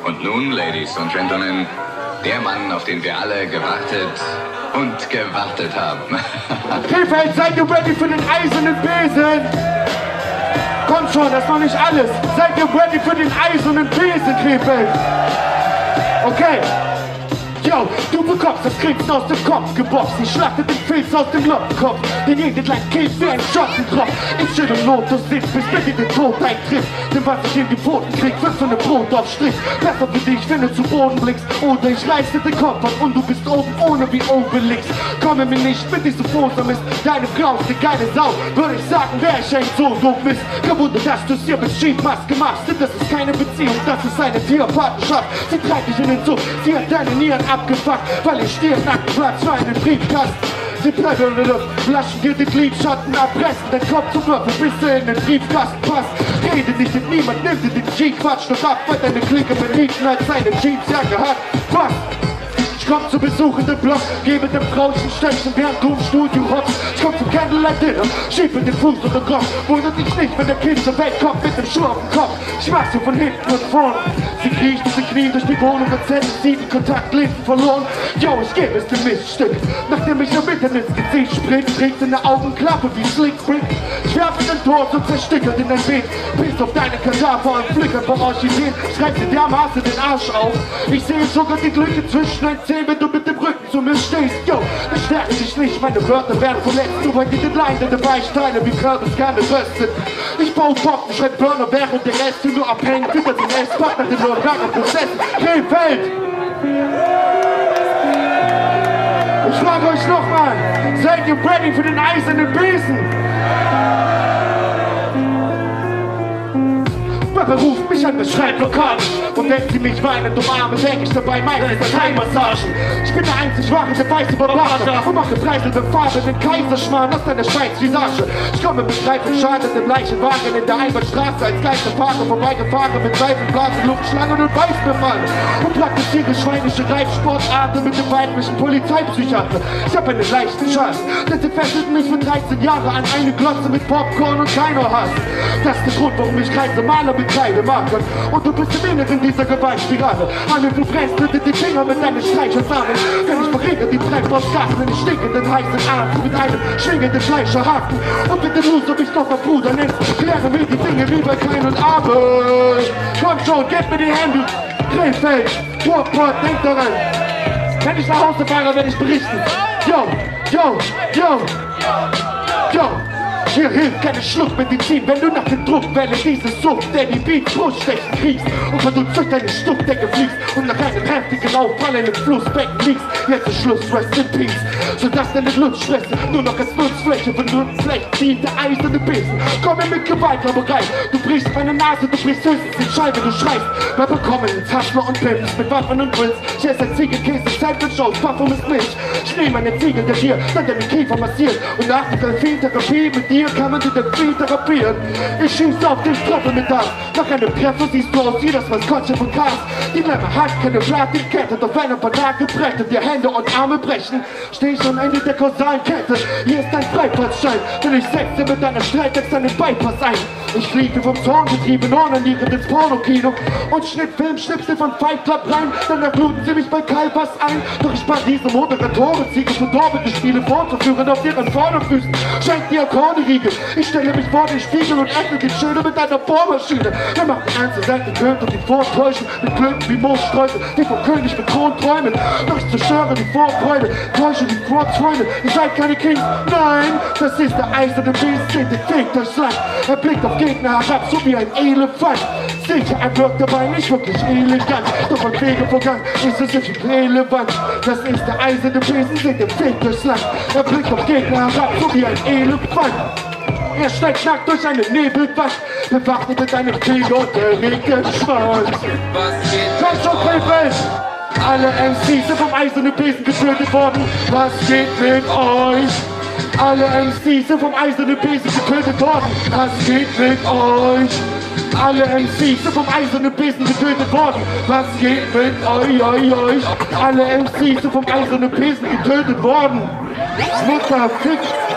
Und nun, Ladies und Gentlemen, der Mann, auf den wir alle gewartet und gewartet haben. Krefeld, seid ihr ready für den eisernen Besen? Kommt schon, das ist noch nicht alles. Seid ihr ready für den eisernen Besen, Krefeld? Okay. Yo, du bekommst das Krebs aus dem Kopf geboxt. Ich schlachte den Filz aus dem Lockenkopf. Den jeden kleinen Kind wie ein Schottentropf. Ich chill im Lotus sitz, bis mit in den Tod eintrifft. Denn was ich in die Pfoten krieg, wird so eine Brot auf Strich. Besser für dich, wenn du zu Boden blickst. Oder ich reiße den Kopf ab und du bist oben ohne wie Obelix. Komme mir nicht mit diesem Fosamist. Deine Frau ist eine geile Sau. Würde ich sagen, wer ich ein so doof ist. Kein Wunder, dass du's hier mit Schiefmaske machst. Denn das ist keine Beziehung, das ist eine Tierpartnerschaft. Sie treibt dich in den Zug, sie hat deine Nieren abgefuckt, weil ich stehe nackt Platz für einen Briefkasten. Sie bleiben in der Luft, Flaschen dir den Lidschatten abpressen, dein Kopf zum Würfel, bis du in den Briefkasten passt. Rede nicht mit niemand, nimm dir den G-Quatsch noch ab, weil deine Clique beliebten als seine Jeansjacke hat. Was? Ich komm zu Besuch in den Block, gebe dem Frauchen Stechen, während du im Studio hockst. Ich komm zum Candlelight Dinner, schiebe den Fuß unter den Kopf. Wundert dich nicht, wenn der Kind zur Welt kommt mit dem Schuh auf dem Kopf. Ich mach sie von hinten und vorne. Sie kriecht und sie knien durch die Wohnung und zählt sie die Kontaktlinsen verloren. Yo, ich gebe es dem Miststück. Nachdem ich am Mitten ins Gesicht springt, trägt in der Augenklappe wie Slick Brick. Ich werfe den Tor und zerstückelt in dein Beet. Bis auf deine Kadaver und Flickern bei Orchideen. Schreib dir dermaßen den Arsch auf. Ich sehe sogar die Glücke zwischen den Zähnen, wenn du mit dem Rücken zu mir stehst. Yo, ich stärke dich nicht, meine Wörter werden verletzt. Du wollt die Line, deine Weichsteine wie Kürbiskernen röstet. Ich baue Bocken, schreib Burner, während der Rest du nur abhängt. Hinter den S-Pack nach dem Nürnberger-Prozess. Krefeld! Ich frage euch nochmal, seid ihr ready für den eisernen Besen? Papa ruft mich an, beschreibt Lokal. Und wenn sie mich weinend umarmen, denke ich dabei meine Parteimassagen. Ich bin der einzig wahre, der weiß über Bade und mache preiselnde Farbe den Kaiserschmarrn aus deiner Schweiz-Visage. Ich komme mit Reifenschaden im Leichenwagen in der Einbahnstraße als gleiche Fahrer vorbeigefahren mit Seifenblasen, Luftschlangen und Weißbefall. Und praktiziere schweinische Reitsportarten mit dem weiblichen Polizeipsychiater. Ich habe einen leichten Schaden, denn sie fesselten mich für 13 Jahre an eine Glotze mit Popcorn und keiner Hass. Das ist der Grund, warum ich Kreise Maler mit Kreidemarkern. Und du bist im Inneren dieser Gewaltspirale. Alle du brennst hinter die Finger mit deinen Streichersamen. Denn ich verringere die Treibhausgasen in den stinkenden heißen Arzt mit einem schwingenden Fleischerhaken. Und bitte du, so mich noch mal Bruder nennst, kläre mir die Dinge wie bei Kain und Abel. Komm schon, gib mir die Hände. Krefeld, Ruhrpott, denk daran. Wenn ich nach Hause fahre, werde ich berichten. Yo, yo, yo, yo. Hier hilft keine Schluckmedizin, wenn du nach der Druckwelle dieses Sucht, der die Beats Bruststechen kriegst und wenn du durch deine Stuckdecke fliegst und nach einem heftigen Auffall in den Flussbecken liegst. Jetzt ist Schluss, rest in peace, sodass deine Lutschfresse nur noch als Nutzfläche für Nutzfläche dient der eiserne Besen. Komm mir mit Gewaltlaberei, du brichst meine Nase, du brichst höchstens die Scheibe, du schreist. Wir bekommen ins Hustler und Pimps mit Waffen und Grills. Ich esse ein Ziegelkäse, Zeit mit Shows, Parfum ist Milch. Ich nehme eine Ziegel, der hier, dann der mit Kiefer massiert. Und nach der Delfintherapie mit dir kann man die Delfin therapieren. Ich schieße auf den Treffer mit das. Nach einem Treffer siehst du aus wie das Maskottchen von Cars. Die Lämmer hat keine Platin-Kette, auf einem Banane brechen dir Hände und Arme brechen. Steh ich am Ende der kausalen Kette, hier ist dein Freifahrtschein. Denn ich setze mit deiner Streitex einen Bypass ein. Ich fliege vom Zorngetrieben onanierend ins Pornokino und schnitt Filmschnipsel von Fight Club rein. Danach luden sie mich bei Kalpas ein. Doch ich bat diese Moderatoren-Ziege verdorbene Spiele vorzuführen auf ihren Vorderfüßen. Schenkt die Akkorde-Riegel. Ich stelle mich vor den Spiegel und öffne die Schöne mit einer Bohrmaschine. Wir machen Einzelseiten Könt und die vortäuschen mit Klöten wie Moossträuße, die vom König mit Thron träumen. Doch ich zerstöre die Vorfreude, täusche die Vorträume. Ihr seid keine Kings, nein, das ist der eiserne Besen, den fegt durchs Land. Er blickt auf Gegner herab, so wie ein Elefant. Sicher, er wirkt dabei nicht wirklich elegant, doch beim Pflegevorgang ist es nicht relevant. Das ist der eiserne Besen, den fegt durchs Land. Er blickt auf Gegner herab, so wie ein Elefant. Er steigt nackt durch eine Nebelwand, bewaffnet mit einem Tiger und der Regenschwanz. Kommt schon, Krefeld! Alle MCs sind vom eisernen Besen getötet worden. Was geht mit euch? Alle MCs sind vom eisernen Besen getötet worden. Was geht mit euch? Alle MCs sind vom eisernen Besen getötet worden. Was geht mit euch? Alle MCs sind vom eisernen Besen getötet worden. Mutter, Fick.